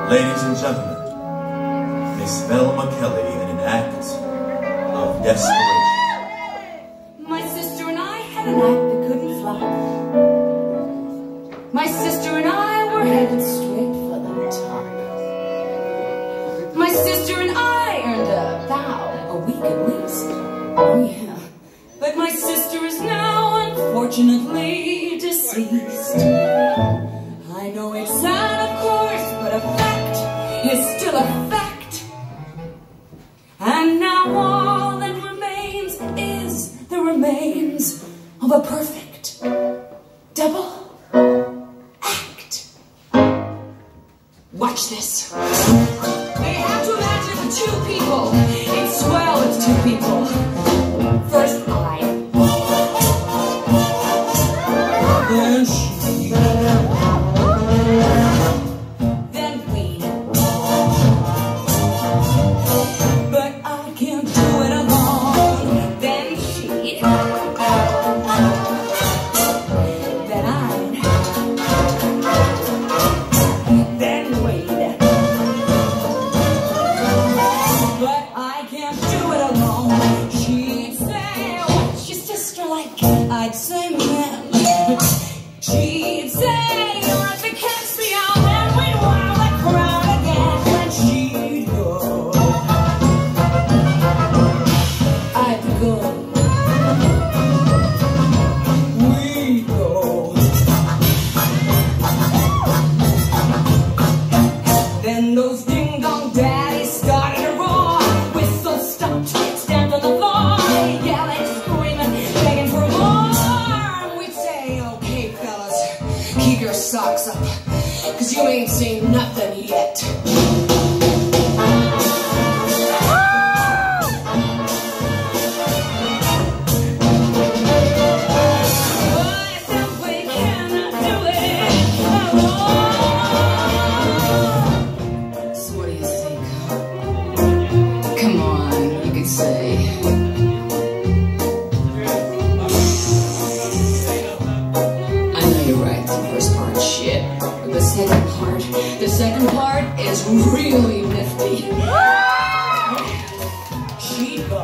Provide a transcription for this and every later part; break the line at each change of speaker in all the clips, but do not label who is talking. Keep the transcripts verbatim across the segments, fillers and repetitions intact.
Ladies and gentlemen, Miss Velma Kelly in an act of desperation.
My sister and I had an act that couldn't fly. My sister and I were headed straight for the top. My sister and I earned a thou a week at least. Oh yeah. But my sister is now unfortunately deceased. I know it's sad, of course, but a fact is still a fact. And now all that remains is the remains of a perfect double act. Watch this. They have to imagine the two people. It's swell, it's two people. First I. Then she. Then we. But I can't do it alone. Then she. Then I. Then Wade. But I can't do it alone. She'd say, what's your sister like? I'd say, man. She'd say, you're at the Caspian, and we'd wow the crowd again. When she'd go, I'd go. We'd go. Then those ding-dong daddies started to roar. Whistle stopped, stamped on the floor, yelling, screaming, begging for more. We'd say, okay, fellas, keep your socks up, cause you ain't seen nothing yet. I simply cannot do it alone. So what do you think? Come on, you could say. I know you're right, the first part's shit. But the second part, the second part is really nifty. She'd go.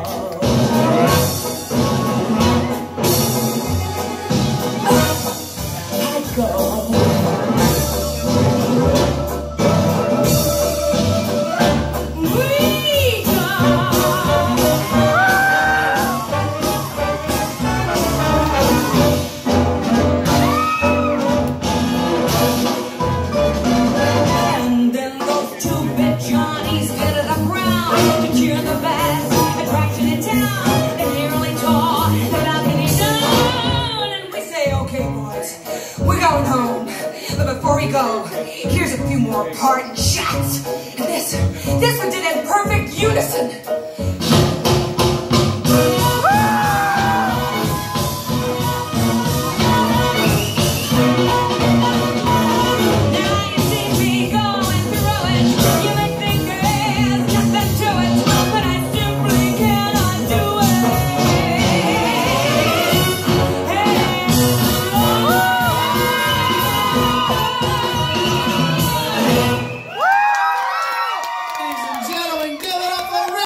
I'd go. We'd go. And then those two-bit Johnnies get to the ground to cheer the best attraction in town. They nearly tore the balcony down. And we say, okay, boys, we're going home. But before we go, here's a few more parting shots. And this, this one did in perfect unison.